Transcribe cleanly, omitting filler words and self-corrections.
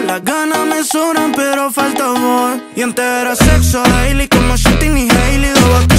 las ganas me sobran, pero falta amor. Y antes era sexo daily como Shitty y Hailey.